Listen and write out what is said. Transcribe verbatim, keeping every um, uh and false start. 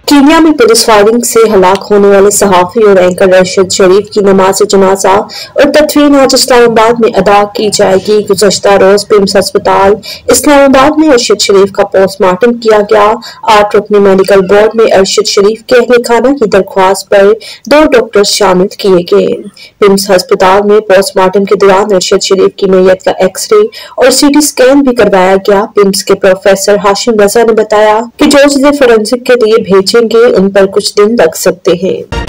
Kenya में police firing से हलाक होने वाले सहाफी और एंकर अरशद शरीफ की नमाज जनाजा और तदफीन आज इस्लामाबाद में अदा की जाएगी। गुज़श्ता रोज पिम्स अस्पताल इस्लामाबाद में अरशद शरीफ का पोस्टमार्टम किया गया। आठ रुकनी मेडिकल बोर्ड में अरशद शरीफ के अहले खाना की दरख्वास्त पर दो डॉक्टर शामिल किए गए। पिम्स अस्पताल में पोस्टमार्टम के दौरान अरशद शरीफ की मैयत का एक्सरे और सीटी स्कैन भी करवाया गया। पिम्स के प्रोफेसर हाशिम रजा ने बताया कि जो चीजें फोरेंसिक के लिए भेजेंगे उन पर कुछ दिन लग सकते हैं।